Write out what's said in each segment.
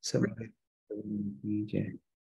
सब जय।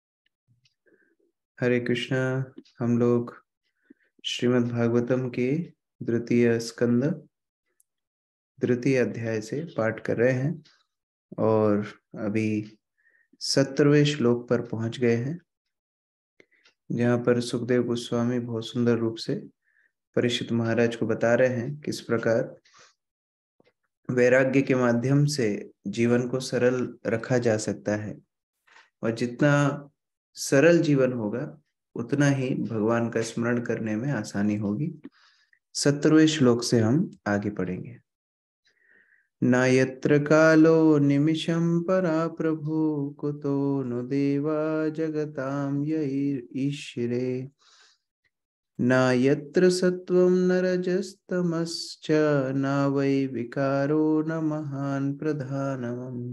हरे कृष्णा। हम लोग श्रीमद् भागवतम के द्वितीय स्कंद द्वितीय अध्याय से पाठ कर रहे हैं और अभी 17वें श्लोक पर पहुंच गए हैं, जहाँ पर सुखदेव गोस्वामी बहुत सुंदर रूप से परीक्षित महाराज को बता रहे हैं किस प्रकार वैराग्य के माध्यम से जीवन को सरल रखा जा सकता है, और जितना सरल जीवन होगा उतना ही भगवान का स्मरण करने में आसानी होगी। 17वें श्लोक से हम आगे पढ़ेंगे। न यत्र कालो निमिषं परा प्रभु कुतो नु देवा जगतां ईश्वरे न यत्र सत्वं न रजस्तमश्च न वै विकारो न महान् प्रधानम्।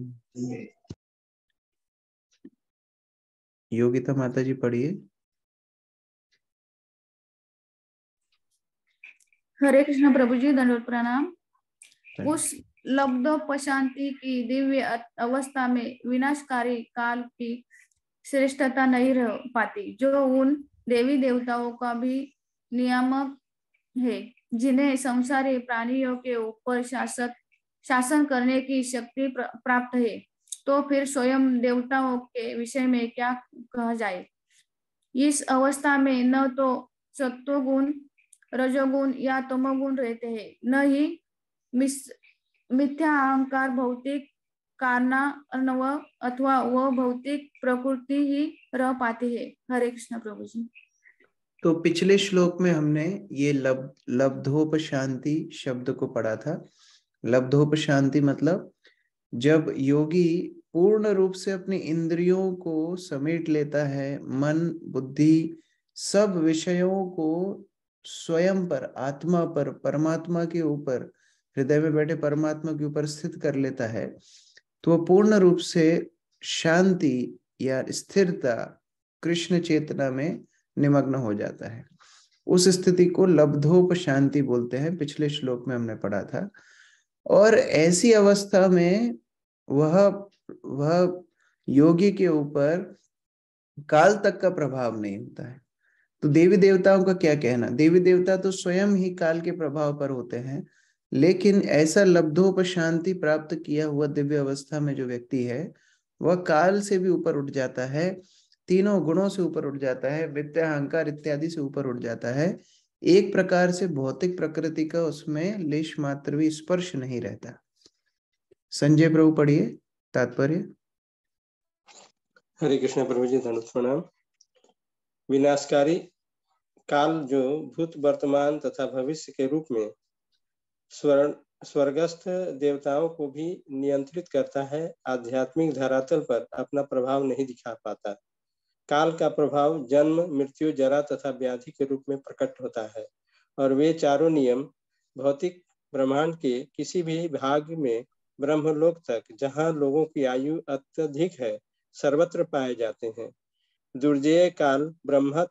योगिता माता जी पढ़िए। हरे कृष्ण प्रभु जी, दंडवत प्रणाम। उस लब्धोपशांति की दिव्य अवस्था में विनाशकारी काल की श्रेष्ठता नहीं रह पाती, जो उन देवी देवताओं का भी नियामक है, जिन्हें संसारी प्राणियों के ऊपर शासन करने की शक्ति प्राप्त है। तो फिर स्वयं देवताओं के विषय में क्या कहा जाए। इस अवस्था में न तो सत्वगुण, रजोगुण या तमोगुण रहते हैं, न ही मिथ्या अहंकार, भौतिक कारणान्व अथवा वह भौतिक प्रकृति ही रह पाती है। हरे कृष्ण प्रभु जी। तो पिछले श्लोक में हमने ये लब्धोपशांति शब्द को पढ़ा था। लब्धोपशांति मतलब जब योगी पूर्ण रूप से अपनी इंद्रियों को समेट लेता है, मन बुद्धि सब विषयों को स्वयं पर, आत्मा पर, परमात्मा के ऊपर, हृदय में बैठे परमात्मा के ऊपर स्थित कर लेता है, तो वह पूर्ण रूप से शांति या स्थिरता, कृष्ण चेतना में निमग्न हो जाता है। उस स्थिति को लब्धोपशांति बोलते हैं, पिछले श्लोक में हमने पढ़ा था। और ऐसी अवस्था में वह योगी के ऊपर काल तक का प्रभाव नहीं होता है। तो देवी देवताओं का क्या कहना, देवी देवता तो स्वयं ही काल के प्रभाव पर होते हैं, लेकिन ऐसा लब्धोपशांति प्राप्त किया हुआ दिव्य अवस्था में जो व्यक्ति है वह काल से भी ऊपर उठ जाता है, तीनों गुणों से ऊपर उठ जाता है, विद्या अहंकार इत्यादि से ऊपर उठ जाता है। एक प्रकार से भौतिक प्रकृति का उसमें लेश मात्र भी स्पर्श नहीं रहता। संजय प्रभु पढ़िए तात्पर्य। हरे कृष्ण प्रभु जी, धन्यवाद प्रणाम। विनाशकारी काल जो भूत, वर्तमान तथा भविष्य के रूप में स्वर्गस्थ देवताओं को भी नियंत्रित करता है, आध्यात्मिक धरातल पर अपना प्रभाव नहीं दिखा पाता। काल का प्रभाव जन्म, मृत्यु, जरा तथा व्याधि के रूप में प्रकट होता है, और वे चारों नियम भौतिक ब्रह्मांड के किसी भी भाग में ब्रह्मलोक तक, जहां लोगों की आयु अत्यधिक है, सर्वत्र पाए जाते हैं। दुर्जय काल ब्रह्मा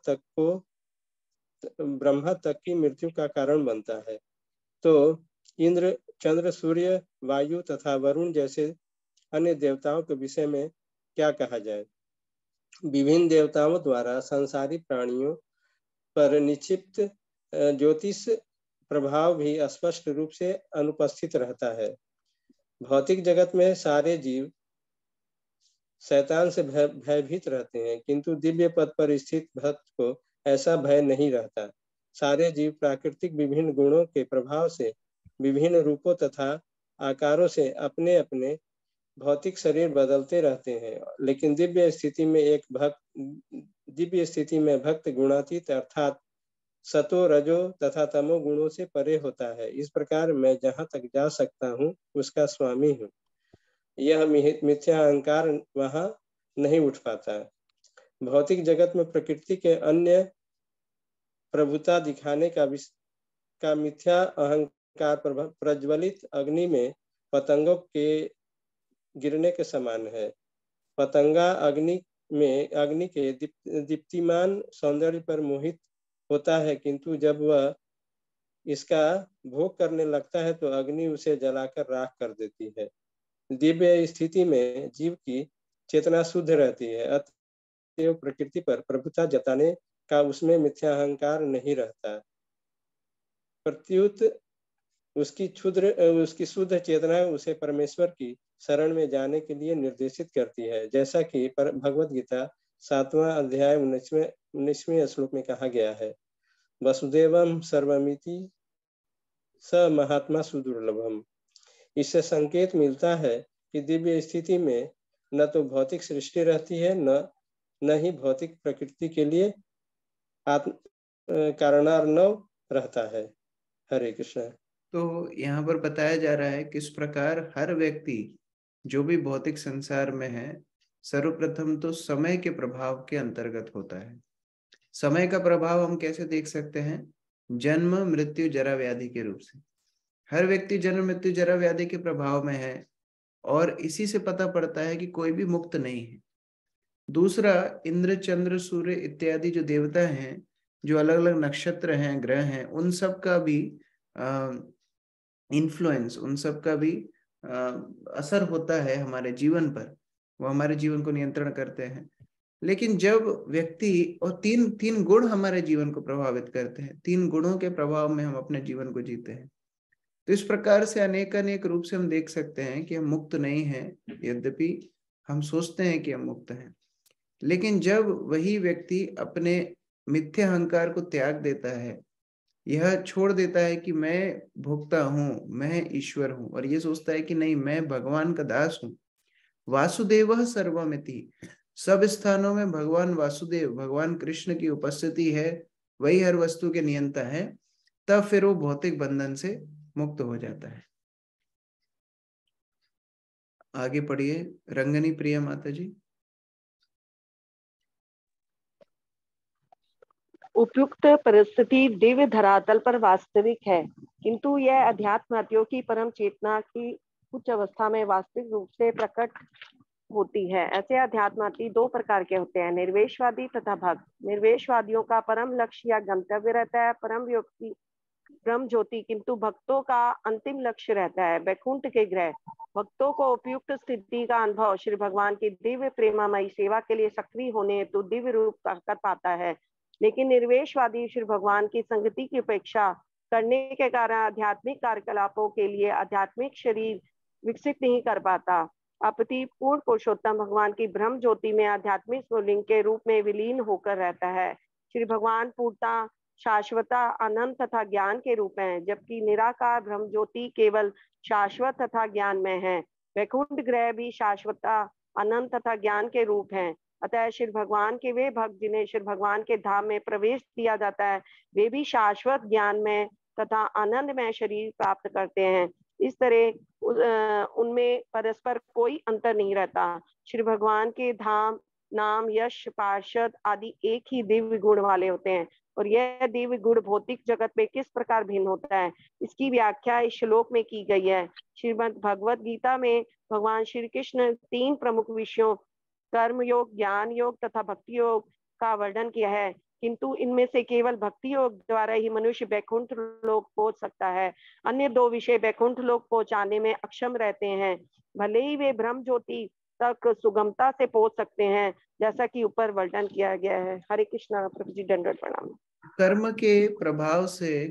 तक की मृत्यु का कारण बनता है। तो इंद्र, चंद्र, सूर्य, वायु तथा वरुण जैसे अन्य देवताओं के विषय में क्या कहा जाए। विभिन्न देवताओं द्वारा संसारी प्राणियों पर निक्षिप्त ज्योतिष प्रभाव भी स्पष्ट रूप से अनुपस्थित रहता है। भौतिक जगत में सारे जीव शैतान से भयभीत रहते हैं, किंतु दिव्य पद पर स्थित भक्त को ऐसा भय नहीं रहता। सारे जीव प्राकृतिक विभिन्न गुणों के प्रभाव से विभिन्न रूपों तथा आकारों से अपने अपने भौतिक शरीर बदलते रहते हैं, लेकिन दिव्य स्थिति में भक्त गुणातीत अर्थात सतो, रजो तथा तमो गुणों से परे होता है। इस प्रकार मैं जहाँ तक जा सकता हूँ उसका स्वामी हूँ। यह मिथ्या अहंकार वहां नहीं उठ पाता। भौतिक जगत में प्रकृति के अन्य प्रभुता दिखाने का मिथ्या अहंकार प्रज्वलित अग्नि में पतंगों के गिरने के समान है। पतंगा अग्नि के दीप्तिमान सौंदर्य पर मोहित होता है, किंतु जब वह इसका भोग करने लगता है तो अग्नि उसे जलाकर राख कर देती है। दिव्य स्थिति में जीव की चेतना शुद्ध रहती है, अतएव प्रकृति पर प्रभुता जताने का उसमें मिथ्या अहंकार नहीं रहता। प्रत्युत उसकी शुद्ध चेतना उसे परमेश्वर की शरण में जाने के लिए निर्देशित करती है, जैसा कि भगवत गीता 7वां अध्याय 19वें श्लोक में कहा गया है, वसुदेवम सर्वमिति स महात्मा सुदुर्लभम। इससे संकेत मिलता है कि दिव्य स्थिति में न तो भौतिक सृष्टि रहती है, न ही भौतिक प्रकृति के लिए आत्म कारणार्णव रहता है। हरे कृष्ण। तो यहाँ पर बताया जा रहा है किस प्रकार हर व्यक्ति जो भी भौतिक संसार में है, सर्वप्रथम तो समय के प्रभाव के अंतर्गत होता है। समय का प्रभाव हम कैसे देख सकते हैं? जन्म, मृत्यु, जरा, व्याधि के रूप से हर व्यक्ति जन्म, मृत्यु, जरा, व्याधि के प्रभाव में है, और इसी से पता पड़ता है कि कोई भी मुक्त नहीं है। दूसरा, इंद्र, चंद्र, सूर्य इत्यादि जो देवता हैं, जो अलग अलग नक्षत्र हैं, ग्रह हैं, उन सब का भी इन्फ्लुएंस, उन सब का भी असर होता है हमारे जीवन पर। वो हमारे जीवन को नियंत्रण करते हैं। लेकिन जब व्यक्ति, और तीन गुण हमारे जीवन को प्रभावित करते हैं, 3 गुणों के प्रभाव में हम अपने जीवन को जीते हैं। तो इस प्रकार से अनेक रूप से हम देख सकते हैं कि हम मुक्त नहीं हैं, यद्यपि हम सोचते हैं कि हम मुक्त हैं। लेकिन जब वही व्यक्ति अपने मिथ्या अहंकार को त्याग देता है, यह छोड़ देता है कि मैं भोक्ता हूँ, मैं ईश्वर हूँ, और ये सोचता है कि नहीं, मैं भगवान का दास हूँ। वासुदेव सर्वमिति, सब स्थानों में भगवान वासुदेव, भगवान कृष्ण की उपस्थिति है, वही हर वस्तु के नियंता है, तब फिर वो भौतिक बंधन से मुक्त हो जाता है। आगे पढ़िए रंगनी प्रिया माता जी। उपयुक्त परिस्थिति दिव्य धरातल पर वास्तविक है, किंतु यह अध्यात्म की परम चेतना की उच्च अवस्था में वास्तविक रूप से प्रकट होती है। ऐसे अध्यात्म 2 प्रकार के होते हैं, निर्वेशवादी तथा भक्त। निर्वेशवादियों का परम लक्ष्य या गंतव्य रहता है ब्रह्म ज्योति, किंतु भक्तों का अंतिम लक्ष्य रहता है वैकुंठ के ग्रह। भक्तों को उपयुक्त स्थिति का अनुभव श्री भगवान की दिव्य प्रेमामयी सेवा के लिए सक्रिय होने हेतु दिव्य रूप कर पाता है। लेकिन निर्वेशवादी श्री भगवान की संगति की उपेक्षा करने के कारण आध्यात्मिक कार्यकलापों के लिए आध्यात्मिक शरीर विकसित नहीं कर पाता। अपितु पूर्ण पुरुषोत्तम भगवान की ब्रह्म ज्योति में आध्यात्मिक स्वलिंग के रूप में विलीन होकर रहता है। श्री भगवान पूर्णता, शाश्वता, अनंत तथा ज्ञान के रूप में, जबकि निराकार ब्रह्म ज्योति केवल शाश्वत तथा ज्ञान में है। वैकुंठ ग्रह भी शाश्वता, अनंत तथा ज्ञान के रूप हैं। अतः श्री भगवान के वे भक्त जिन्हें श्री भगवान के धाम में प्रवेश दिया जाता है, वे भी शाश्वत ज्ञान में तथा आनंद में शरीर प्राप्त करते हैं। इस तरह उनमें परस्पर कोई अंतर नहीं रहता। श्री भगवान के धाम, नाम, यश, पार्षद आदि एक ही दिव्य गुण वाले होते हैं, और यह दिव्य गुण भौतिक जगत में किस प्रकार भिन्न होता है, इसकी व्याख्या इस श्लोक में की गई है। श्रीमद् भगवत गीता में भगवान श्री कृष्ण 3 प्रमुख विषयों, कर्म योग, ज्ञान योग तथा भक्ति योग का वर्णन किया है, किंतु इनमें से केवल भक्ति योग द्वारा ही मनुष्य वैकुंठ लोक पहुंच सकता है। अन्य 2 विषय वैकुंठ लोक पहुंचाने में अक्षम रहते हैं। भले ही वे ब्रह्म ज्योति तक सुगमता से पहुंच सकते हैं, जैसा कि ऊपर वर्णन किया गया है। हरे कृष्णा। प्रभु जी दंडवत प्रणाम। कर्म के प्रभाव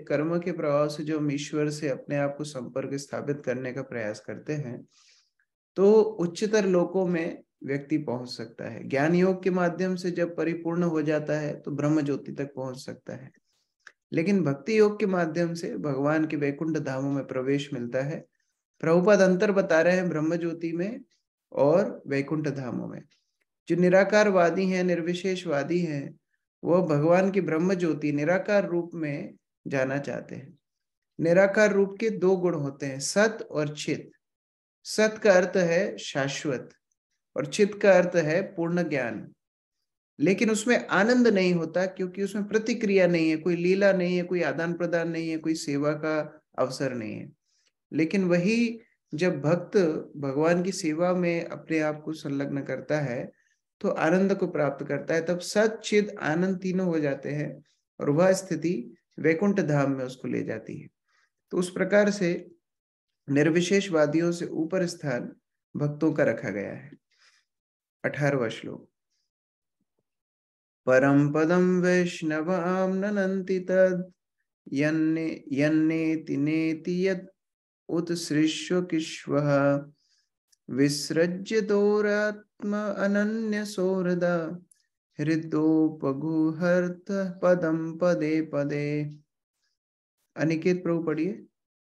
से जो हम ईश्वर से अपने आप को संपर्क स्थापित करने का प्रयास करते हैं, तो उच्चतर लोकों में व्यक्ति पहुंच सकता है। ज्ञान योग के माध्यम से जब परिपूर्ण हो जाता है तो ब्रह्म ज्योति तक पहुंच सकता है। लेकिन भक्ति योग के माध्यम से भगवान के वैकुंठ धामों में प्रवेश मिलता है। प्रभुपाद अंतर बता रहे हैं ब्रह्म ज्योति में और वैकुंठ धामों में। जो निराकारवादी हैं, निर्विशेषवादी हैं, वो भगवान की ब्रह्म ज्योति निराकार रूप में जाना चाहते हैं। निराकार रूप के 2 गुण होते हैं, सत और चित। सत का अर्थ है शाश्वत और चित का अर्थ है पूर्ण ज्ञान। लेकिन उसमें आनंद नहीं होता, क्योंकि उसमें प्रतिक्रिया नहीं है, कोई लीला नहीं है, कोई आदान प्रदान नहीं है, कोई सेवा का अवसर नहीं है। लेकिन वही जब भक्त भगवान की सेवा में अपने आप को संलग्न करता है तो आनंद को प्राप्त करता है। तब सत, चित, आनंद तीनों हो जाते हैं, और वह स्थिति वैकुंठ धाम में उसको ले जाती है। तो उस प्रकार से निर्विशेषवादियों से ऊपर स्थान भक्तों का रखा गया है। 18वां श्लोक। परम पदम वैष्णवाम ननन्ति तद यन्नेति नेति यद उत्सृष्य किश्वः विसृज्य दोरात्म अनन्य सोरदा हृदोपगुहर्त पदम पदे पदे। अनिकेत प्रभु पढ़िए।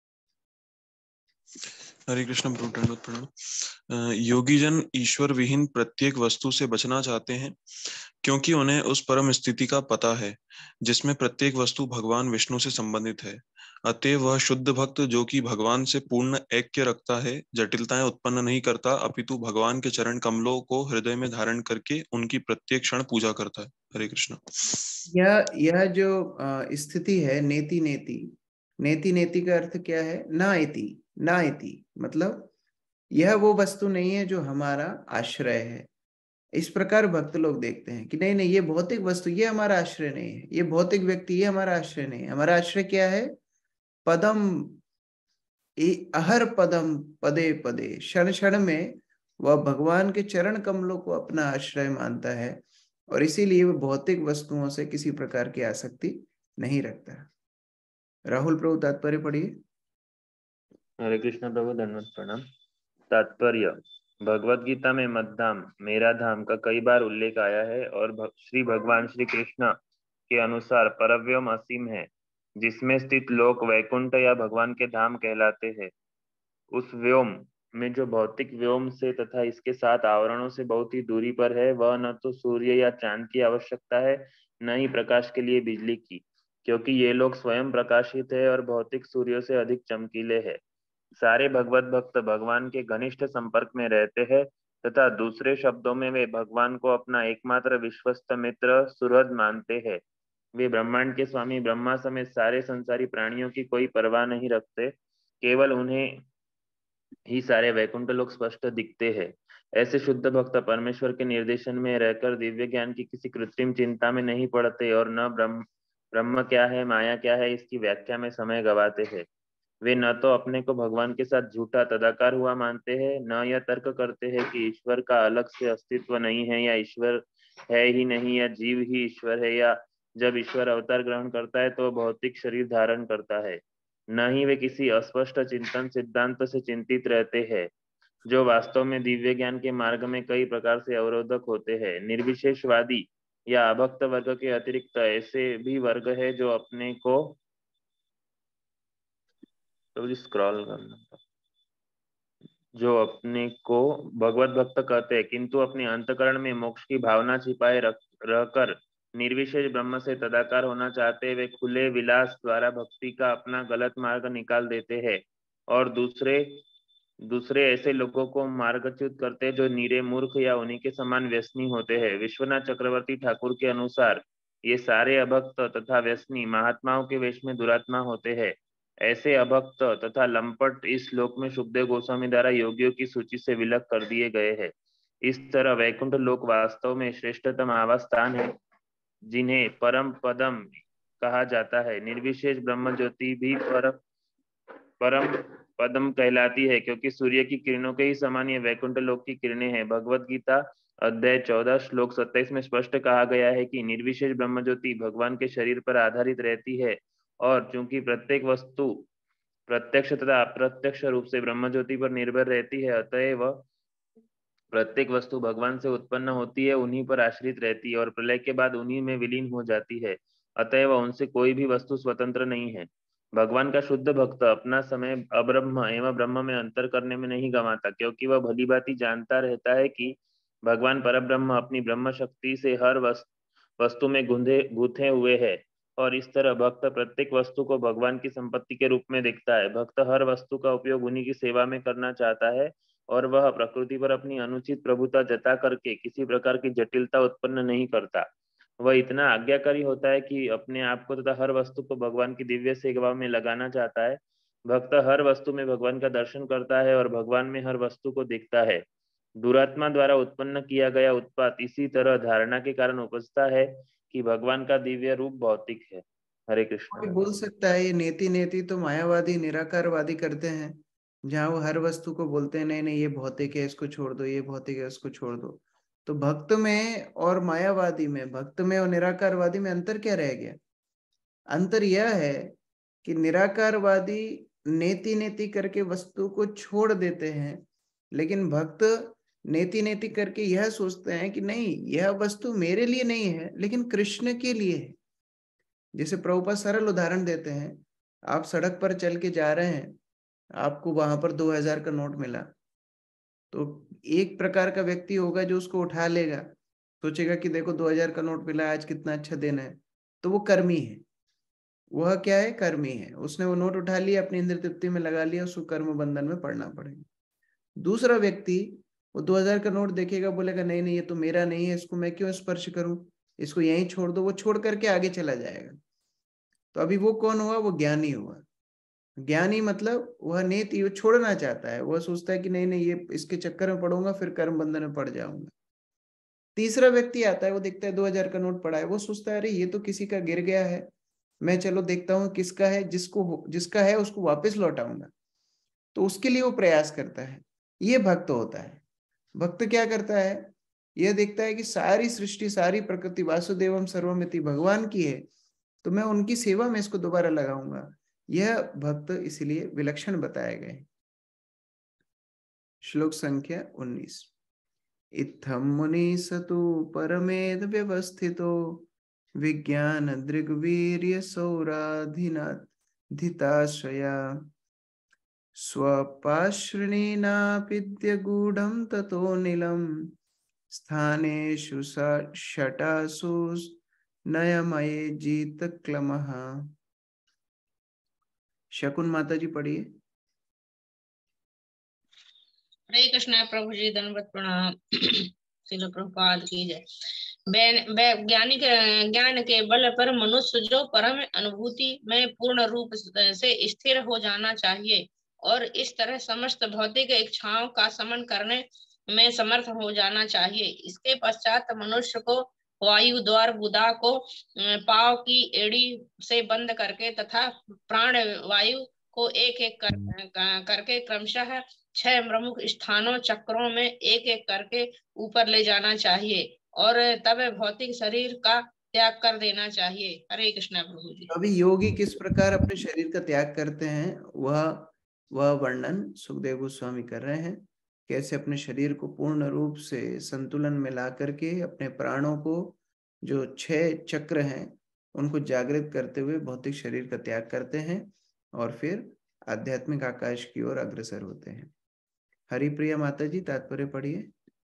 हरे कृष्ण प्रभु, दंडवत प्रणाम। योगी जन ईश्वर विहीन प्रत्येक वस्तु से बचना चाहते हैं, क्योंकि उन्हें उस परम स्थिति का पता है जिसमें प्रत्येक वस्तु भगवान विष्णु से संबंधित है। अतएव वह शुद्ध भक्त जो कि भगवान से पूर्ण ऐक्य रखता है, जटिलताएं उत्पन्न नहीं करता, अपितु भगवान के चरण कमलों को हृदय में धारण करके उनकी प्रत्येक क्षण पूजा करता है। हरे कृष्ण। यह जो स्थिति है, नेति नेति, नेति नेति का अर्थ क्या है? ना इति, ना इति मतलब यह वो वस्तु नहीं है जो हमारा आश्रय है। इस प्रकार भक्त लोग देखते हैं कि नहीं नहीं, ये भौतिक वस्तु ये हमारा आश्रय नहीं है, ये भौतिक व्यक्ति ये हमारा आश्रय नहीं है। हमारा आश्रय क्या है? पदम अहर पदम पदे पदे, क्षण क्षण में वह भगवान के चरण कमलों को अपना आश्रय मानता है, और इसीलिए वह भौतिक वस्तुओं से किसी प्रकार की आसक्ति नहीं रखता। राहुल प्रभु तात्पर्य पढ़िए। हरे कृष्ण प्रभु, धन्यवाद प्रणाम। तात्पर्य: भगवत गीता में मद्धाम मेरा धाम का कई बार उल्लेख आया है और श्री भगवान श्री कृष्ण के अनुसार परव्योम असीम है, जिसमें स्थित लोक वैकुंठ या भगवान के धाम कहलाते हैं। उस व्योम में जो भौतिक व्योम से तथा इसके साथ आवरणों से बहुत ही दूरी पर है, वह न तो सूर्य या चांद की आवश्यकता है, न ही प्रकाश के लिए बिजली की, क्योंकि ये लोग स्वयं प्रकाशित है और भौतिक सूर्यों से अधिक चमकीले हैं। सारे भगवत भक्त भगवान के घनिष्ठ संपर्क में रहते हैं तथा दूसरे शब्दों में वे भगवान को अपना एकमात्र विश्वस्त मित्र सुहृद मानते हैं। वे ब्रह्मांड के स्वामी ब्रह्मा समेत सारे संसारी प्राणियों की कोई परवाह नहीं रखते, केवल उन्हें ही सारे वैकुंठ लोग स्पष्ट दिखते हैं। ऐसे शुद्ध भक्त परमेश्वर के निर्देशन में रहकर दिव्य ज्ञान की किसी कृत्रिम चिंता में नहीं पड़ते और न ब्रह्म क्या है माया क्या है इसकी व्याख्या में समय गवाते हैं। वे न तो अपने को भगवान के साथ झूठा तदाकार हुआ मानते हैं, न यह तर्क करते हैं कि ईश्वर का अलग से अस्तित्व नहीं है, या ईश्वर है ही नहीं, या जीव ही ईश्वर है, या जब ईश्वर अवतार ग्रहण करता है तो भौतिक शरीर धारण करता है। न ही वे किसी अस्पष्ट चिंतन सिद्धांत से चिंतित रहते हैं, जो वास्तव में दिव्य ज्ञान के मार्ग में कई प्रकार से अवरोधक होते हैं। निर्विशेषवादी या अभक्त वर्ग के अतिरिक्त ऐसे भी वर्ग है जो अपने को स्क्रॉल करना जो अपने को भगवत भक्त कहते हैं, किंतु अपने अंतकरण में मोक्ष की भावना छिपाए रहकर निर्विशेष ब्रह्म से तदाकार होना चाहते वे खुले विलास द्वारा भक्ति का अपना गलत मार्ग निकाल देते हैं और दूसरे ऐसे लोगों को मार्गच्युत करते हैं जो नीरे मूर्ख या उन्हीं के समान व्यसनी होते हैं। विश्वनाथ चक्रवर्ती ठाकुर के अनुसार ये सारे अभक्त तथा व्यसनी महात्माओं के वेश में दुरात्मा होते हैं। ऐसे अभक्त तथा लंपट इस श्लोक में सुखदेव गोस्वामी द्वारा योगियों की सूची से विलग कर दिए गए हैं। इस तरह वैकुंठ लोक वास्तव में श्रेष्ठतम आवास स्थान है, जिन्हें परम पदम कहा जाता है। निर्विशेष ब्रह्म ज्योति भी परम पदम कहलाती है, क्योंकि सूर्य की किरणों के ही समान ये वैकुंठ लोक की किरणें हैं। भगवत गीता अध्याय 14 श्लोक 27 में स्पष्ट कहा गया है कि निर्विशेष ब्रह्म ज्योति भगवान के शरीर पर आधारित रहती है, और चूंकि प्रत्येक वस्तु प्रत्यक्ष तथा अप्रत्यक्ष रूप से ब्रह्म ज्योति पर निर्भर रहती है, अतएव प्रत्येक वस्तु भगवान से उत्पन्न होती है, उन्हीं पर आश्रित रहती है और प्रलय के बाद उन्हीं में विलीन हो जाती है। अतएव उनसे कोई भी वस्तु स्वतंत्र नहीं है। भगवान का शुद्ध भक्त अपना समय अब्रह्म एवं ब्रह्म में अंतर करने में नहीं गंवाता, क्योंकि वह भलीभांति जानता रहता है कि भगवान परब्रह्म अपनी ब्रह्म शक्ति से हर वस्तु में गूंथे हुए है, और इस तरह भक्त प्रत्येक वस्तु को भगवान की संपत्ति के रूप में देखता है। भक्त हर वस्तु का उपयोग उन्हीं की सेवा में करना चाहता है, और वह प्रकृति पर अपनी अनुचित प्रभुता जता करके किसी प्रकार की जटिलता उत्पन्न नहीं करता। वह इतना आज्ञाकारी होता है कि अपने आप को तथा हर वस्तु को भगवान की दिव्य सेवा में लगाना चाहता है। भक्त हर वस्तु में भगवान का दर्शन करता है और भगवान में हर वस्तु को देखता है। दुरात्मा द्वारा उत्पन्न किया गया उत्पात इसी तरह धारणा के कारण उपजता है कि भगवान का दिव्य रूप भौतिक है। हरे कृष्ण। बोल सकता है ये नेति नेति तो मायावादी निराकारवादी करते हैं, जहाँ वो हर वस्तु को बोलते हैं नहीं नहीं ये भौतिक है इसको छोड़ दो, ये भौतिक है इसको छोड़ दो। तो भक्त में और मायावादी में, भक्त में और निराकारवादी में अंतर क्या रह गया? अंतर यह है कि निराकारवादी नेति नेति करके वस्तु को छोड़ देते हैं, लेकिन भक्त नेति नेति करके यह सोचते हैं कि नहीं, यह वस्तु मेरे लिए नहीं है लेकिन कृष्ण के लिए है। जैसे प्रभुपाद सरल उदाहरण देते हैं, आप सड़क पर चल के जा रहे हैं, आपको वहां पर 2000 का नोट मिला, तो एक प्रकार का व्यक्ति होगा जो उसको उठा लेगा, सोचेगा कि देखो 2000 का नोट मिला, आज कितना अच्छा दिन है, तो वो कर्मी है। वह क्या है? कर्मी है। उसने वो नोट उठा लिया, अपनी इंद्र तृप्ति में लगा लिया, उसको कर्म बंधन में पड़ना पड़ेगा। दूसरा व्यक्ति वो 2000 का नोट देखेगा, बोलेगा नहीं नहीं, ये तो मेरा नहीं है, इसको मैं क्यों स्पर्श करूं, इसको यहीं छोड़ दो। वो छोड़ करके आगे चला जाएगा। तो अभी वो कौन हुआ? वो ज्ञानी हुआ। ज्ञानी मतलब वह नेति, वो छोड़ना चाहता है, वह सोचता है कि नहीं नहीं, ये इसके चक्कर में पड़ूंगा, फिर कर्म बंधन में पड़ जाऊंगा। तीसरा व्यक्ति आता है, वो देखता है 2000 का नोट पड़ा है, वो सोचता है अरे ये तो किसी का गिर गया है, मैं चलो देखता हूँ किसका है, जिसका है उसको वापस लौटाऊंगा। तो उसके लिए वो प्रयास करता है। ये भक्त होता है। भक्त क्या करता है? यह देखता है कि सारी सृष्टि, सारी प्रकृति वासुदेवम सर्वमिति भगवान की है, तो मैं उनकी सेवा में इसको दोबारा लगाऊंगा। यह भक्त इसलिए विलक्षण बताए गए। श्लोक संख्या 19। इत्थम मुनि सतु परमेद व्यवस्थितो विज्ञान दृग्वीर्य सौराधिताश्रया स्वपाश्रणेनापिद्य गूढ़ं ततो नीलम स्थानेषु शटासु नयमये जीत क्लमः। शकुन माता जी पढ़िए। हरे कृष्ण प्रभु जी, दंडवत प्रणाम। श्रील प्रभुपाद की जय। वैज्ञानिक ज्ञान के बल पर मनुष्य जो परम अनुभूति में पूर्ण रूप से स्थिर हो जाना चाहिए और इस तरह समस्त भौतिक इच्छाओं का समन करने में समर्थ हो जाना चाहिए। इसके पश्चात मनुष्य को वायु द्वार बुधा को पांव की एड़ी से बंद करके तथा प्राण वायु को एक एक करके क्रमशः 6 प्रमुख स्थानों चक्रों में एक एक करके ऊपर ले जाना चाहिए और तब भौतिक शरीर का त्याग कर देना चाहिए। हरे कृष्ण प्रभु जी। अभी योगी किस प्रकार अपने शरीर का त्याग करते हैं, वह वर्णन सुखदेव गोस्वामी कर रहे हैं। कैसे अपने शरीर को पूर्ण रूप से संतुलन में ला करके अपने प्राणों को, जो 6 चक्र हैं, उनको जागृत करते हुए भौतिक शरीर का त्याग करते हैं और फिर आध्यात्मिक आकाश की ओर अग्रसर होते हैं। हरिप्रिया माता जी तात्पर्य पढ़िए।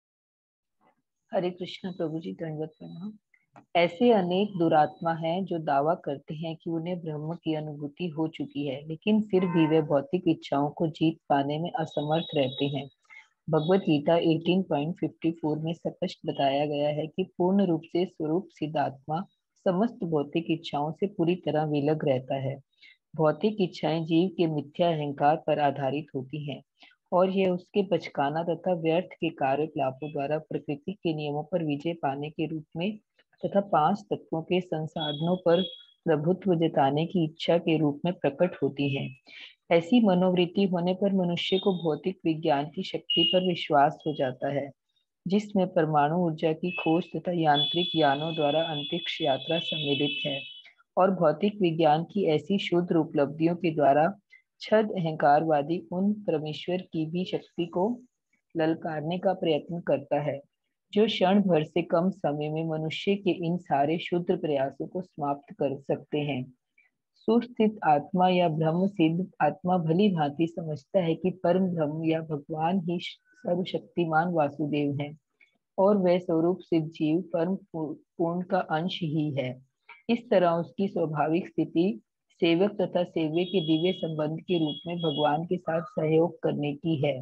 हरे कृष्ण प्रभु जी, दंडवत प्रणाम। ऐसे अनेक दुरात्मा हैं जो दावा करते हैं कि उन्हें ब्रह्म की अनुभूति हो चुकी है, लेकिन फिर भी वे भौतिक इच्छाओं को जीत पाने में असमर्थ रहते हैं। भगवत गीता 18.54 में स्पष्ट बताया गया है कि पूर्ण रूप से स्वरूप सिद्ध आत्मा समस्त भौतिक इच्छाओं से पूरी तरह विलग रहता है। भौतिक इच्छाएं जीव के मिथ्या अहंकार पर आधारित होती हैं और यह उसके बचकाना तथा व्यर्थ के कार्यकलापों द्वारा प्रकृति के नियमों पर विजय पाने के रूप में तथा 5 तत्वों के संसाधनों पर प्रभुत्व जताने की इच्छा के रूप में प्रकट होती है। ऐसी मनोवृत्ति होने पर मनुष्य को भौतिक विज्ञान की शक्ति पर विश्वास हो जाता है, जिसमें परमाणु ऊर्जा की खोज तथा यांत्रिक यानों द्वारा अंतरिक्ष यात्रा सम्मिलित है और भौतिक विज्ञान की ऐसी शुद्ध उपलब्धियों के द्वारा छद अहंकारवादी उन परमेश्वर की भी शक्ति को ललकारने का प्रयत्न करता है, जो क्षण भर से कम समय में मनुष्य के इन सारे शुद्ध प्रयासों को समाप्त कर सकते हैं। सुस्थित आत्मा या ब्रह्म सिद्ध आत्मा भली भांति समझता है कि परम ब्रह्म या भगवान ही सर्वशक्तिमान वासुदेव है और वह स्वरूप सिद्ध जीव परम पूर्ण का अंश ही है। इस तरह उसकी स्वाभाविक स्थिति सेवक तथा सेव्य के दिव्य संबंध के रूप में भगवान के साथ सहयोग करने की है।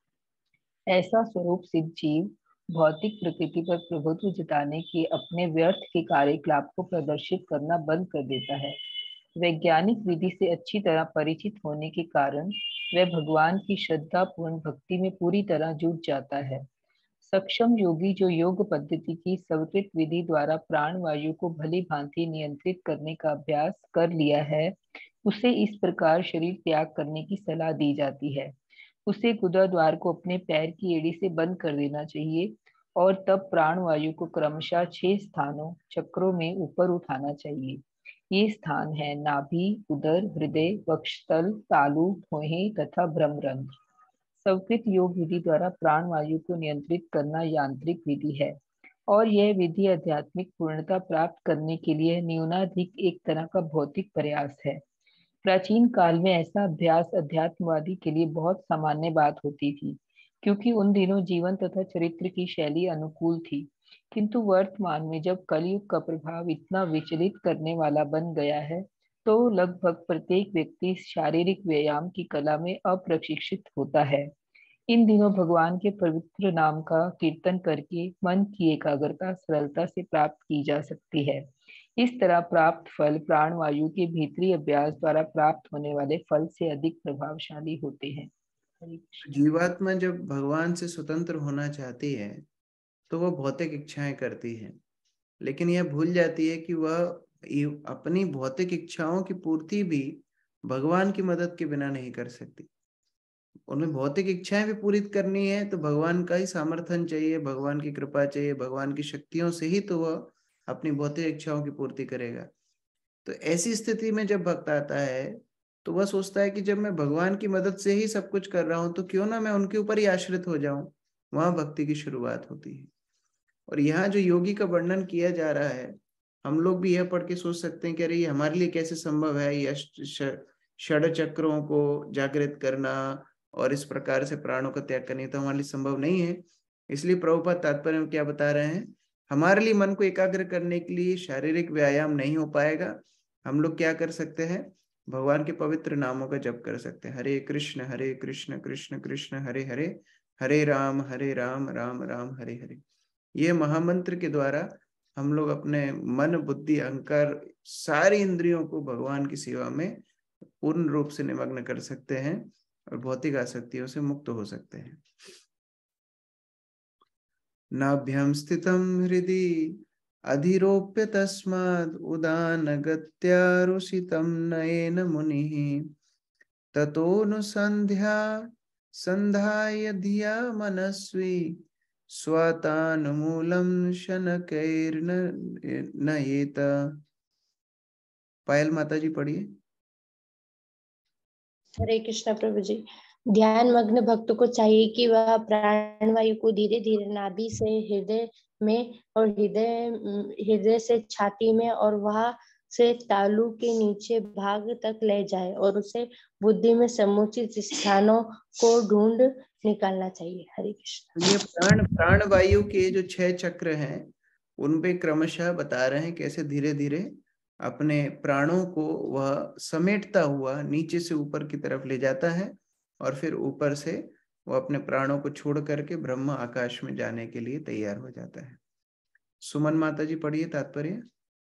ऐसा स्वरूप सिद्ध जीव भौतिक प्रकृति पर प्रभुत्व जताने के अपने व्यर्थ के कार्यकलाप को प्रदर्शित करना बंद कर देता है। वैज्ञानिक विधि से अच्छी तरह परिचित होने के कारण वह भगवान की श्रद्धा पूर्ण भक्ति में पूरी तरह जुट जाता है। सक्षम योगी जो योग पद्धति की स्वीकृत विधि द्वारा प्राण वायु को भली भांति नियंत्रित करने का अभ्यास कर लिया है, उसे इस प्रकार शरीर त्याग करने की सलाह दी जाती है। उसे गुदा द्वार को अपने पैर की एड़ी से बंद कर देना चाहिए और तब प्राण वायु को क्रमशः 6 स्थानों चक्रों में ऊपर उठाना चाहिए। ये स्थान है नाभि, उदर, हृदय, वक्षस्थल, तालु, भौहें तथा ब्रह्मरंध्र। स्वीकृत योग विधि द्वारा प्राण वायु को नियंत्रित करना यांत्रिक विधि है और यह विधि आध्यात्मिक पूर्णता प्राप्त करने के लिए न्यूनाधिक एक तरह का भौतिक प्रयास है। प्राचीन काल में ऐसा अभ्यास अध्यात्मवादी के लिए बहुत सामान्य बात होती थी, क्योंकि उन दिनों जीवन तथा चरित्र की शैली अनुकूल थी। किंतु वर्तमान में जब कलयुग का प्रभाव इतना विचलित करने वाला बन गया है, तो लगभग प्रत्येक व्यक्ति शारीरिक व्यायाम की कला में अप्रशिक्षित होता है। इन दिनों भगवान के पवित्र नाम का कीर्तन करके मन की एकाग्रता सरलता से प्राप्त की जा सकती है। इस तरह प्राप्त फल प्राण वायु के भीतरी अभ्यास द्वारा प्राप्त होने वाले फल से अधिक प्रभावशाली होते हैं। जीवात्मा जब भगवान से स्वतंत्र होना चाहती है तो वह भौतिक इच्छाएं करती है, लेकिन यह भूल जाती है कि वह अपनी भौतिक इच्छाओं की पूर्ति भी भगवान की मदद के बिना नहीं कर सकती। उन्हें भौतिक इच्छाएं भी पूरी करनी है तो भगवान का ही समर्थन चाहिए, भगवान की कृपा चाहिए, भगवान की शक्तियों से ही तो वह अपनी भौतिक इच्छाओं की पूर्ति करेगा। तो ऐसी स्थिति में जब भक्त आता है तो वह सोचता है कि जब मैं भगवान की मदद से ही सब कुछ कर रहा हूं तो क्यों ना मैं उनके ऊपर ही आश्रित हो जाऊं। वहां भक्ति की शुरुआत होती है। और यहाँ जो योगी का वर्णन किया जा रहा है, हम लोग भी यह पढ़ के सोच सकते हैं कि अरे ये हमारे लिए कैसे संभव है, ये षड चक्रों को जागृत करना और इस प्रकार से प्राणों का त्याग करना तो हमारे लिए संभव नहीं है। इसलिए प्रभुपाद तात्पर्य में क्या बता रहे हैं, हमारे लिए मन को एकाग्र करने के लिए शारीरिक व्यायाम नहीं हो पाएगा। हम लोग क्या कर सकते हैं, भगवान के पवित्र नामों का जप कर सकते हैं। हरे कृष्ण कृष्ण कृष्ण हरे हरे, हरे राम राम राम हरे हरे। ये महामंत्र के द्वारा हम लोग अपने मन बुद्धि अहंकार सारी इंद्रियों को भगवान की सेवा में पूर्ण रूप से निमग्न कर सकते हैं और भौतिक आसक्तियों से मुक्त हो सकते हैं। नाभ्यं स्थितं हृदि अधिरोप्य तस्माद् उदानगत्या रुषितं नयेन मुनिः ततोऽनुसन्ध्या संधाय धिया मनस्वी स्वातानुमूलं शनकैर्नयेत। पायल माता जी पढ़िए। हरे कृष्णा प्रभु जी। ध्यान मग्न भक्त को चाहिए कि वह प्राण वायु को धीरे धीरे नाभि से हृदय में और हृदय से छाती में और वहां से तालु के नीचे भाग तक ले जाए और उसे बुद्धि में समुचित स्थानों को ढूंढ निकालना चाहिए। हरे कृष्ण। ये प्राण वायु के जो 6 चक्र हैं उन पे क्रमशः बता रहे हैं कैसे धीरे धीरे अपने प्राणों को वह समेटता हुआ नीचे से ऊपर की तरफ ले जाता है और फिर ऊपर से वह अपने प्राणों को छोड़ करके ब्रह्म आकाश में जाने के लिए तैयार हो जाता है। सुमन माता जी पढ़िए तात्पर्य।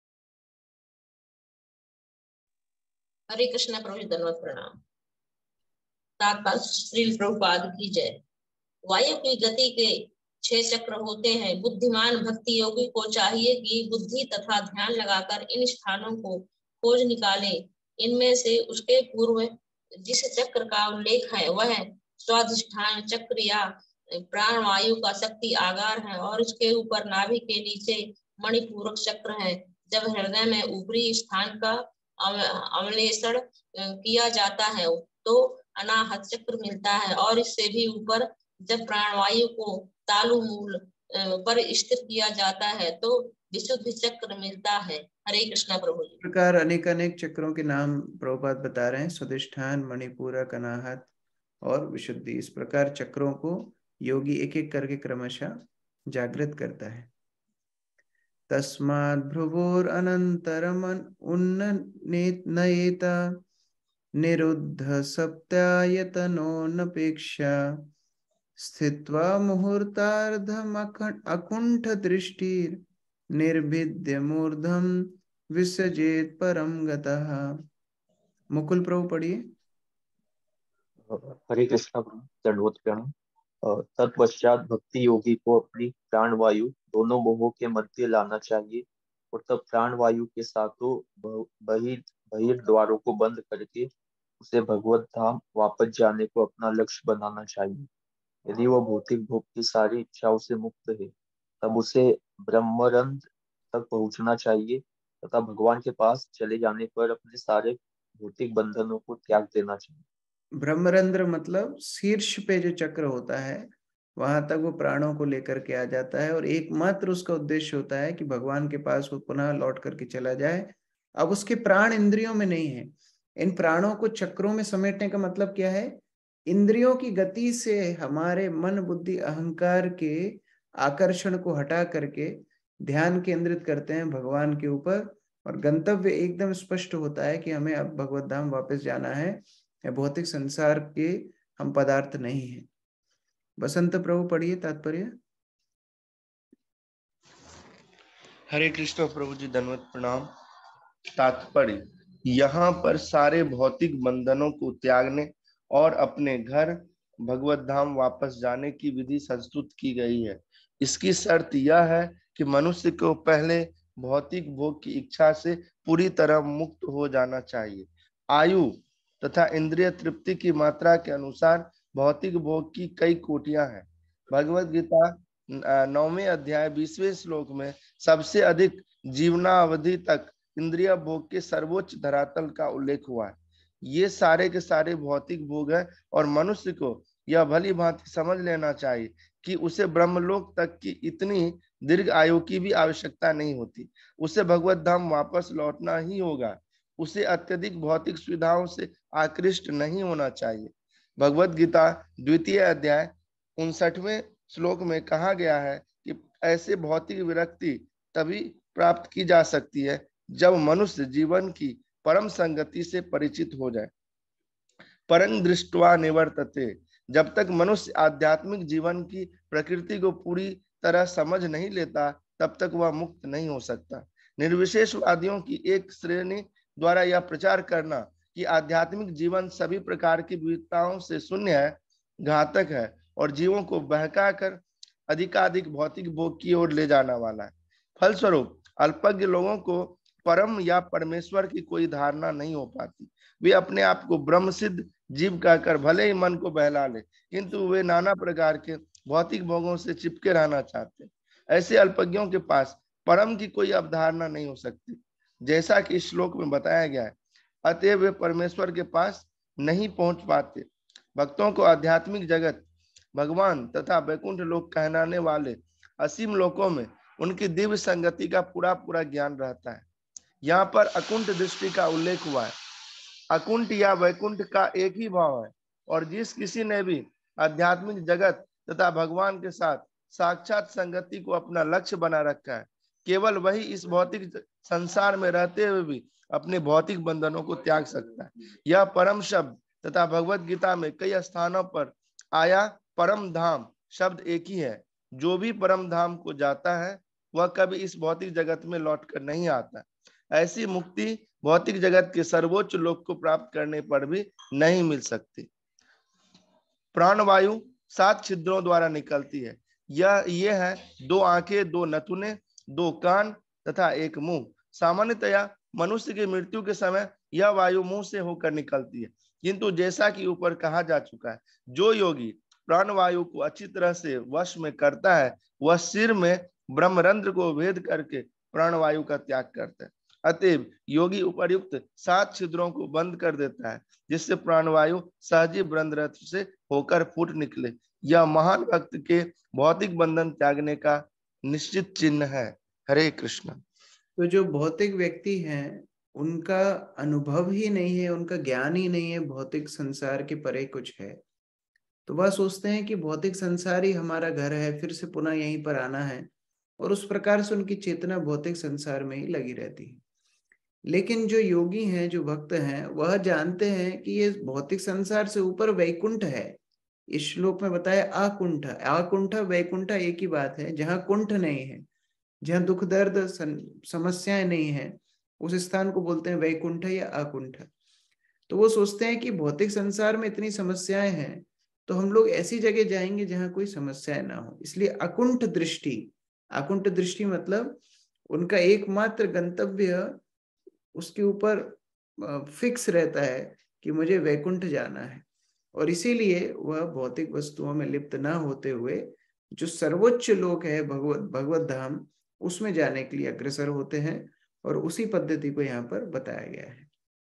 हरे कृष्ण प्रभु जी धन्यवाद प्रणाम। तात्पर्य श्री प्रभुपाद की जय। वायु की गति के 6 चक्र होते हैं। बुद्धिमान भक्ति योगी को चाहिए कि बुद्धि तथा ध्यान लगाकर इन स्थानों को खोज निकाले। इनमें से उसके पूर्व जिस चक्र का उल्लेख है वह स्वाधिष्ठान चक्र या प्राण वायु का शक्ति आगार है और इसके ऊपर नाभि के नीचे मणिपूरक चक्र है। जब हृदय में ऊपरी स्थान का अवलेषण किया जाता है तो अनाहत चक्र मिलता है और इससे भी ऊपर जब प्राणवायु को तालु मूल पर स्थिर किया जाता है तो विशुद्ध चक्र मिलता है। हरे कृष्णा प्रभु जी। प्रकार अनेक अनेक चक्रों के नाम प्रभुपाद बता रहे हैं, स्वाधिष्ठान, मणिपूरक, अनाहत और विशुद्धि। इस प्रकार चक्रों को योगी एक एक करके क्रमशः जागृत करता है। तस्माद् भ्रुवोर अनंतरम उन्नयेत निरुद्ध सप्तायतनोऽनपेक्षा स्थित्वा मुहूर्तार्धम अकुंठ दृष्टिर निर्भिद्य मूर्धम विसर्जेत परम गतः। मुकुल प्रभु पढ़िए। हरे कृष्णा प्रभु दंडवत प्रणाम। तत्पश्चात भक्ति योगी को अपनी प्राण वायु दोनों मुंहों के मध्य लाना चाहिए और तब प्राण वायु के साथों बहिर्द्वारों को बंद करके उसे भगवत धाम वापस जाने को अपना लक्ष्य बनाना चाहिए। यदि वह भौतिक भोग की सारी इच्छाओं से मुक्त है तब उसे ब्रह्मरंध्र तक पहुंचना चाहिए तथा भगवान के पास चले जाने पर अपने सारे भौतिक बंधनों को त्याग देना चाहिए। ब्रह्मरंध्र मतलब शीर्ष पे जो चक्र होता है वहां तक वो प्राणों को लेकर के आ जाता है और एकमात्र उसका उद्देश्य होता है कि भगवान के पास वो पुनः लौट करके चला जाए। अब उसके प्राण इंद्रियों में नहीं है। इन प्राणों को चक्रों में समेटने का मतलब क्या है? इंद्रियों की गति से हमारे मन बुद्धि अहंकार के आकर्षण को हटा करके ध्यान केंद्रित करते हैं भगवान के ऊपर और गंतव्य एकदम स्पष्ट होता है कि हमें अब भगवत धाम वापस जाना है। भौतिक संसार के हम पदार्थ नहीं है। बसंत प्रभु पढ़िए तात्पर्य। हरे कृष्ण प्रभु जी, दंडवत प्रणाम। तात्पर्य, यहाँ पर सारे भौतिक बंधनों को त्यागने और अपने घर भगवत धाम वापस जाने की विधि संस्तुत की गई है। इसकी शर्त यह है कि मनुष्य को पहले भौतिक भोग की इच्छा से पूरी तरह मुक्त हो जाना चाहिए। आयु तथा इंद्रिय तृप्ति की मात्रा के अनुसार भौतिक भोग की कई कोटियां हैं। भगवत गीता 9वें अध्याय 20वें श्लोक में सबसे अधिक जीवनावधि तक इंद्रिय भोग के सर्वोच्च धरातल का उल्लेख हुआ है। ये सारे के सारे भौतिक भोग है और मनुष्य को यह भली भांति समझ लेना चाहिए कि उसे ब्रह्मलोक तक की इतनी दीर्घ आयु की भी आवश्यकता नहीं होती। उसे भगवत धाम वापस लौटना ही होगा। उसे अत्यधिक भौतिक सुविधाओं से आकृष्ट नहीं होना चाहिए। भगवत गीता 2 अध्याय 59वें श्लोक में कहा गया है कि ऐसे भौतिक विरक्ति तभी प्राप्त की जा सकती है जब मनुष्य जीवन की परम संगति से परिचित हो जाए। परं दृष्ट्वा निवर्तते, जब तक मनुष्य आध्यात्मिक जीवन की प्रकृति को पूरी तरह समझ नहीं लेता तब तक वह मुक्त नहीं हो सकता। निर्विशेषवादियों की एक श्रेणी द्वारा यह प्रचार करना कि आध्यात्मिक जीवन सभी प्रकार की विविधताओं से शून्य है, घातक है और जीवों को बहकाकर अधिकाधिक भौतिक भोग की ओर ले जाने वाला है। फलस्वरूप अल्पज्ञ लोगों को परम या परमेश्वर की कोई धारणा नहीं हो पाती। वे अपने आप को ब्रह्म सिद्ध जीव कहकर भले ही मन को बहला ले, किंतु वे नाना प्रकार के भौतिक भोगों से चिपके रहना चाहते हैं। ऐसे अल्पज्ञों के पास परम की कोई अवधारणा नहीं हो सकती, जैसा कि इस श्लोक में बताया गया है। अतएव वे परमेश्वर के पास नहीं पहुंच पाते। भक्तों को आध्यात्मिक जगत, भगवान तथा वैकुंठ लोक कहलाने वाले असीम लोकों में उनकी दिव्य संगति का पूरा पूरा ज्ञान रहता है। यहाँ पर अकुंठ दृष्टि का उल्लेख हुआ है। अकुंठ या वैकुंठ का एक ही भाव है और जिस किसी ने भी आध्यात्मिक जगत तथा भगवान के साथ साक्षात संगति को अपना लक्ष्य बना रखा है, केवल वही इस भौतिक संसार में रहते हुए भी अपने भौतिक बंधनों को त्याग सकता है। यह परम शब्द तथा भगवत गीता में कई स्थानों पर आया परम धाम शब्द एक ही है। जो भी परम धाम को जाता है वह कभी इस भौतिक जगत में लौटकर नहीं आता। ऐसी मुक्ति भौतिक जगत के सर्वोच्च लोक को प्राप्त करने पर भी नहीं मिल सकती। प्राणवायु 7 छिद्रों द्वारा निकलती है। ये है 2 आंखें, 2 नथुने, 2 कान तथा 1 मुंह। सामान्यतया मनुष्य की मृत्यु के समय यह वायु मुंह से होकर निकलती है, किंतु जैसा कि ऊपर कहा जा चुका है, जो योगी प्राणवायु को अच्छी तरह से वश में करता है वह सिर में ब्रह्मरंध्र को भेद करके प्राणवायु का त्याग करता है। अतएव योगी उपर्युक्त 7 छिद्रों को बंद कर देता है जिससे प्राणवायु सहजी ब्रह्मरंध्र से होकर फूट निकले। यह महान भक्त के भौतिक बंधन त्यागने का निश्चित चिन्ह है। हरे कृष्ण। तो जो भौतिक व्यक्ति हैं उनका अनुभव ही नहीं है, उनका ज्ञान ही नहीं है भौतिक संसार के परे कुछ है, तो वह सोचते हैं कि भौतिक संसार ही हमारा घर है, फिर से पुनः यहीं पर आना है, और उस प्रकार से उनकी चेतना भौतिक संसार में ही लगी रहती है। लेकिन जो योगी हैं, जो भक्त हैं, वह जानते हैं कि ये भौतिक संसार से ऊपर वैकुंठ है। इस श्लोक में बताया आकुंठ, आकुंठ वैकुंठ एक ही बात है। जहाँ कुंठ नहीं है, जहाँ दुख दर्द समस्याएं नहीं है, उस स्थान को बोलते हैं वैकुंठ या आकुंठ। तो वो सोचते हैं कि भौतिक संसार में इतनी समस्याएं हैं तो हम लोग ऐसी जगह जाएंगे जहाँ कोई समस्याएं ना हो, इसलिए अकुंठ दृष्टि। अकुंठ दृष्टि मतलब उनका एकमात्र गंतव्य उसके ऊपर फिक्स रहता है कि मुझे वैकुंठ जाना है, और इसीलिए वह भौतिक वस्तुओं में लिप्त ना होते हुए जो सर्वोच्च लोक है भगवत धाम, उसमें जाने के लिए अग्रसर होते हैं, और उसी पद्धति को यहाँ पर बताया गया है।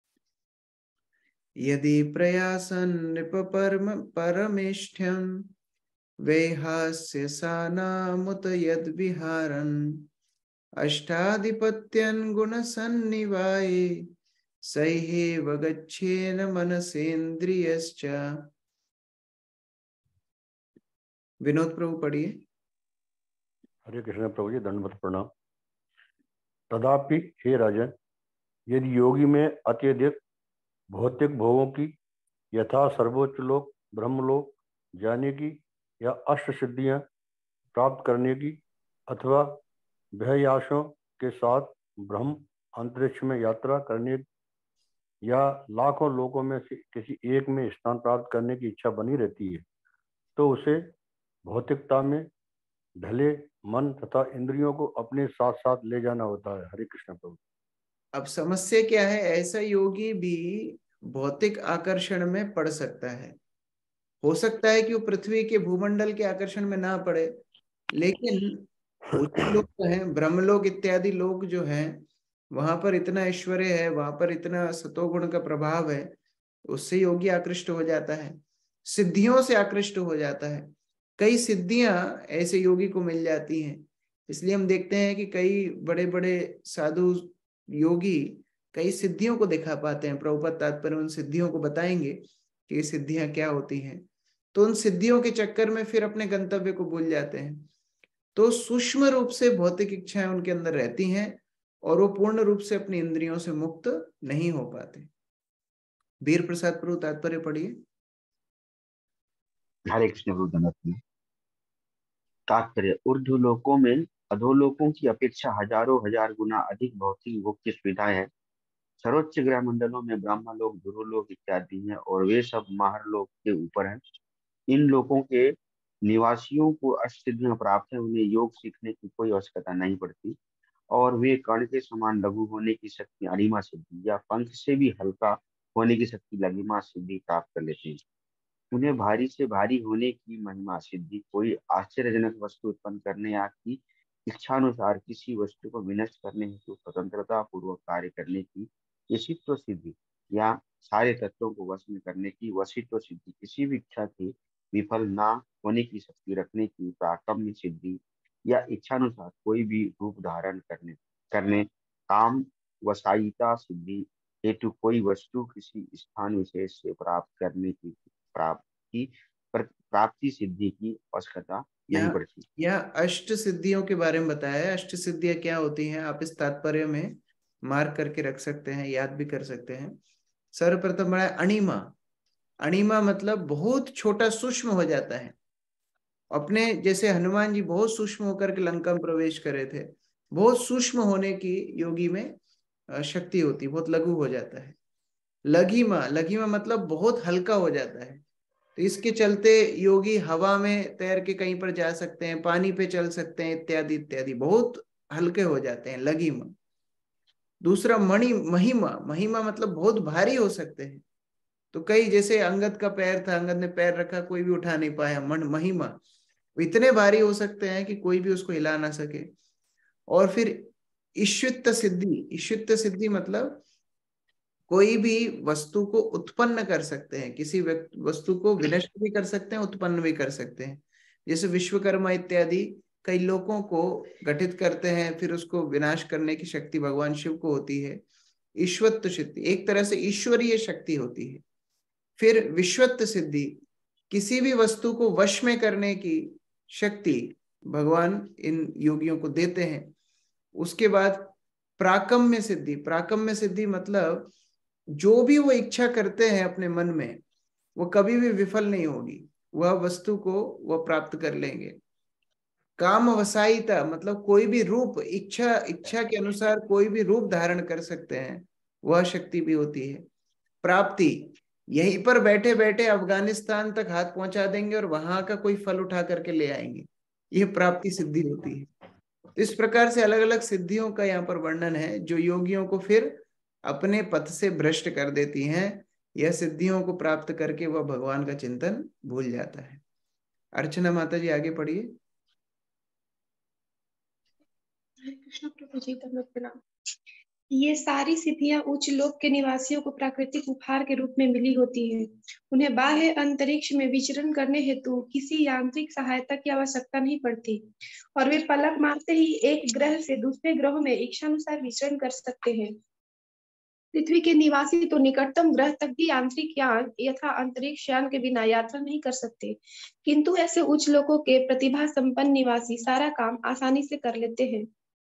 यदि प्रयासन नृप परमेष्ठ्यम वेहास्य सानामुत यद विहारन अष्टाधिपत्यन गुण सन्निवाये सैहेव गच्छेन मनसेन्द्रियश्च। विनोद प्रभु पढ़िए। हरे कृष्ण प्रभु जी, दंडवत प्रणाम। तदापि हे राजन, यदि योगी में अत्यधिक भौतिक भोगों की यथा सर्वोच्च लोक ब्रह्मलोक जाने की या अष्ट सिद्धियां प्राप्त करने की अथवा भयासों के साथ ब्रह्म अंतरिक्ष में यात्रा करने या लाखों लोकों में से किसी एक में स्थान प्राप्त करने की इच्छा बनी रहती है, तो उसे भौतिकता में ढले मन तथा इंद्रियों को अपने साथ साथ ले जाना होता है। हरे कृष्ण प्रभु। अब समस्या क्या है? ऐसा योगी भी भौतिक आकर्षण में पड़ सकता है। हो सकता है कि वो पृथ्वी के भूमंडल के आकर्षण में ना पड़े, लेकिन उच्च लोग तो हैं, ब्रह्मलोक इत्यादि लोग जो हैं, वहां पर इतना ऐश्वर्य है, वहां पर इतना सतोगुण का प्रभाव है, उससे योगी आकृष्ट हो जाता है, सिद्धियों से आकृष्ट हो जाता है। कई सिद्धियां ऐसे योगी को मिल जाती हैं। इसलिए हम देखते हैं कि कई बड़े बड़े साधु योगी कई सिद्धियों को दिखा पाते हैं। प्रभुपाद तात्पर्य उन सिद्धियों को बताएंगे कि ये सिद्धियां क्या होती हैं। तो उन सिद्धियों के चक्कर में फिर अपने गंतव्य को भूल जाते हैं। तो सूक्ष्म रूप से भौतिक इच्छाएं उनके अंदर रहती हैं और वो पूर्ण रूप से अपनी इंद्रियों से मुक्त नहीं हो पाते। वीर प्रसाद प्रभु तात्पर्य पढ़िए। हरे कृष्ण प्रभु। तात्पर्य, ऊर्ध्वलोकों में अधोलोकों की अपेक्षा हजारों हजार गुना अधिक भौतिक भोग की सुविधाएं हैं। सर्वोच्च ग्रह मंडलों में ब्रह्मलोक, गुरुलोक इत्यादि हैं और वे सब महरलोक के ऊपर हैं। इन लोकों के निवासियों को अष्टसिद्धियां प्राप्त है, उन्हें योग सीखने की कोई आवश्यकता नहीं पड़ती और वे कर्ण के समान लघु होने की शक्ति अणिमा सिद्धि या पंख से भी हल्का होने की शक्ति लघिमा सिद्धि प्राप्त कर लेते हैं। उन्हें भारी से भारी होने की महिमा सिद्धि, कोई आश्चर्यजनक वस्तु उत्पन्न करने या की इच्छानुसार किसी वस्तु को विनष्ट करने हेतु स्वतंत्रता पूर्वक कार्य करने की यशित्व सिद्धि या सारे तत्वों को वश में करने की वशित्व सिद्धि, किसी भी इच्छा की विफल ना होने की शक्ति रखने की प्राकम्य सिद्धि या इच्छानुसार कोई भी रूप धारण करने काम वसायिता सिद्धि हेतु कोई वस्तु किसी स्थान विशेष से प्राप्त करने की प्राप्ति सिद्धि की आवश्यकता नहीं पड़ती। यह अष्ट सिद्धियों के बारे में बताया है। अष्ट सिद्धियां क्या होती हैं, आप इस तात्पर्य में मार्क करके रख सकते हैं, याद भी कर सकते हैं। सर्वप्रथम बड़ा अणिमा। अणिमा मतलब बहुत छोटा, सूक्ष्म हो जाता है। अपने जैसे हनुमान जी बहुत सूक्ष्म होकर के लंका में प्रवेश करे थे, बहुत सूक्ष्म होने की योगी में शक्ति होती, बहुत लघु हो जाता है। लघिमा, लघिमा मतलब बहुत हल्का हो जाता है। तो इसके चलते योगी हवा में तैर के कहीं पर जा सकते हैं, पानी पे चल सकते हैं, इत्यादि इत्यादि, बहुत हल्के हो जाते हैं, लघिमा। दूसरा महिमा। महिमा मतलब बहुत भारी हो सकते हैं। तो कई, जैसे अंगद का पैर था, अंगद ने पैर रखा, कोई भी उठा नहीं पाया, महिमा। इतने भारी हो सकते हैं कि कोई भी उसको हिला ना सके। और फिर ईश्वित सिद्धि। ईश्वित सिद्धि मतलब कोई भी वस्तु को उत्पन्न कर सकते हैं, किसी वस्तु को विनष्ट भी कर सकते हैं, उत्पन्न भी कर सकते हैं। जैसे विश्वकर्मा इत्यादि कई लोगों को गठित करते हैं, फिर उसको विनाश करने की शक्ति भगवान शिव को होती है। ईश्वत्व सिद्धि एक तरह से ईश्वरीय शक्ति होती है। फिर विश्वत्व सिद्धि, किसी भी वस्तु को वश में करने की शक्ति भगवान इन योगियों को देते हैं। उसके बाद प्राकम्य सिद्धि। प्राकम्य सिद्धि मतलब जो भी वो इच्छा करते हैं अपने मन में, वो कभी भी विफल नहीं होगी, वह वस्तु को वह प्राप्त कर लेंगे। काम वसायिता मतलब कोई भी रूप, इच्छा के अनुसार कोई भी रूप धारण कर सकते हैं, वह शक्ति भी होती है। प्राप्ति, यहीं पर बैठे बैठे अफगानिस्तान तक हाथ पहुंचा देंगे और वहां का कोई फल उठा करके ले आएंगे, यह प्राप्ति सिद्धि होती है। इस प्रकार से अलग अलग सिद्धियों का यहाँ पर वर्णन है, जो योगियों को फिर अपने पथ से भ्रष्ट कर देती हैं। यह सिद्धियों को प्राप्त करके वह भगवान का चिंतन भूल जाता है। अर्चना माता जी आगे पढ़िए। कृष्ण प्रभु जी धन्यवाद प्रणाम। ये सारी सिद्धियां उच्च लोक के निवासियों को प्राकृतिक उपहार के रूप में मिली होती है। उन्हें बाह्य अंतरिक्ष में विचरण करने हेतु किसी यांत्रिक सहायता की आवश्यकता नहीं पड़ती और वे पलक मारते ही एक ग्रह से दूसरे ग्रहों में इच्छानुसार विचरण कर सकते हैं। पृथ्वी के निवासी तो निकटतम ग्रह तक भी यांत्रिक यान यथा अंतरिक्ष यान के बिना यात्रा नहीं कर सकते, किंतु ऐसे उच्च लोकों के प्रतिभा संपन्न निवासी सारा काम आसानी से कर लेते हैं।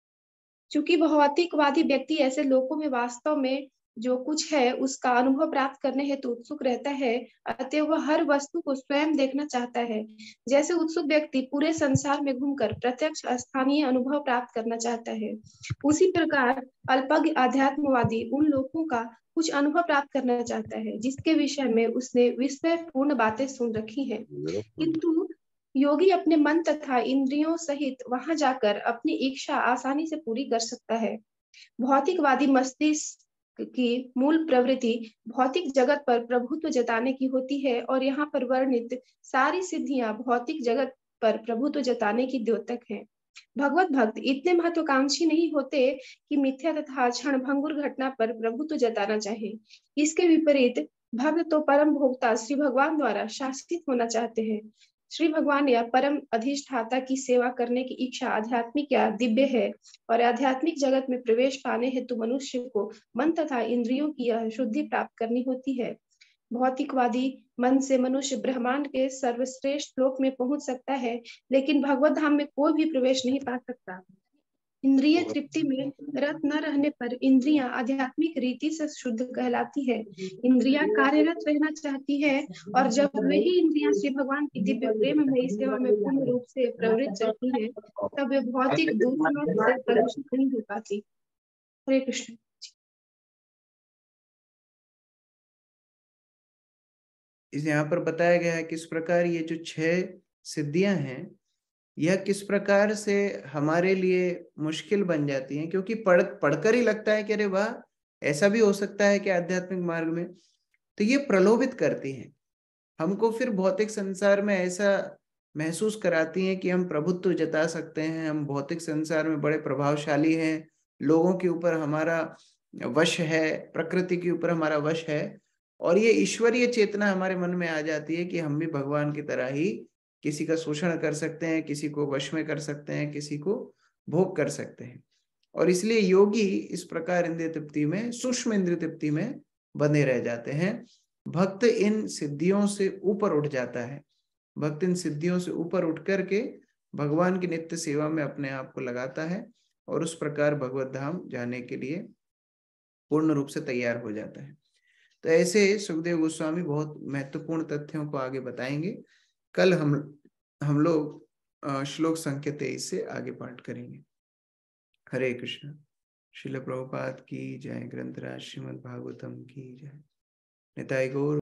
चूंकि भौतिकवादी व्यक्ति ऐसे लोकों में वास्तव में जो कुछ है उसका अनुभव प्राप्त करने हेतु उत्सुक रहता है, अतः वह हर वस्तु को स्वयं देखना चाहता है। जैसे उत्सुक व्यक्ति पूरे संसार में घूमकर प्रत्यक्ष स्थानीय अनुभव प्राप्त करना चाहता है, उसी प्रकार अल्पज्ञ आध्यात्मवादी उन लोगों का कुछ अनुभव प्राप्त करना चाहता है जिसके विषय में उसने विस्मयपूर्ण बातें सुन रखी हैं, किंतु योगी अपने मन तथा इंद्रियों सहित वहां जाकर अपनी इच्छा आसानी से पूरी कर सकता है। भौतिकवादी मस्तिष्क की मूल प्रवृत्ति भौतिक जगत पर प्रभुत्व जताने की होती है और यहाँ पर वर्णित सारी सिद्धियां भौतिक जगत पर प्रभुत्व जताने की द्योतक हैं। भगवत भक्त इतने महत्वाकांक्षी नहीं होते कि मिथ्या तथा क्षण भंगुर घटना पर प्रभुत्व जताना चाहे। इसके विपरीत भक्त तो परम भोक्ता श्री भगवान द्वारा शासित होना चाहते हैं। श्री भगवान या परम अधिष्ठाता की सेवा करने की इच्छा आध्यात्मिक या दिव्य है और आध्यात्मिक जगत में प्रवेश पाने हेतु मनुष्य को मन तथा इंद्रियों की यह शुद्धि प्राप्त करनी होती है। भौतिकवादी मन से मनुष्य ब्रह्मांड के सर्वश्रेष्ठ लोक में पहुंच सकता है, लेकिन भगवत धाम में कोई भी प्रवेश नहीं पा सकता। इंद्रिय तृप्ति में रत न रहने पर इंद्रियां आध्यात्मिक रीति से शुद्ध कहलाती है। इंद्रियां कार्यरत रहना चाहती है और जब वही इंद्रियां श्री भगवान की दिव्य प्रेममयी सेवा में पूर्ण रूप से प्रवृत्त रहती है, तब वे भौतिक दूषणों से प्रदूषित नहीं हो पाती। हरे कृष्ण। इस यहाँ पर बताया गया है किस प्रकार ये जो 6 सिद्धियां हैं यह किस प्रकार से हमारे लिए मुश्किल बन जाती हैं, क्योंकि पढ़कर ही लगता है कि अरे वाह ऐसा भी हो सकता है कि आध्यात्मिक मार्ग में, तो ये प्रलोभित करती हैं हमको, फिर भौतिक संसार में ऐसा महसूस कराती हैं कि हम प्रभुत्व जता सकते हैं, हम भौतिक संसार में बड़े प्रभावशाली हैं, लोगों के ऊपर हमारा वश है, प्रकृति के ऊपर हमारा वश है, और ये ईश्वरीय चेतना हमारे मन में आ जाती है कि हम भी भगवान की तरह ही किसी का शोषण कर सकते हैं, किसी को वश में कर सकते हैं, किसी को भोग कर सकते हैं। और इसलिए योगी इस प्रकार इंद्रिय तृप्ति में, सूक्ष्म इंद्रिय तृप्ति में बंधे रह जाते हैं। भक्त इन सिद्धियों से ऊपर उठ जाता है, भक्त इन सिद्धियों से ऊपर उठ करके भगवान की नित्य सेवा में अपने आप को लगाता है और उस प्रकार भगवत धाम जाने के लिए पूर्ण रूप से तैयार हो जाता है। तो ऐसे सुखदेव गोस्वामी बहुत महत्वपूर्ण तथ्यों को आगे बताएंगे। कल हम लोग श्लोक संख्या 23 से आगे पाठ करेंगे। हरे कृष्ण। श्रील प्रभुपाद की जय, ग्रंथराज श्रीमद् भागवतम की जय। निताई गौर।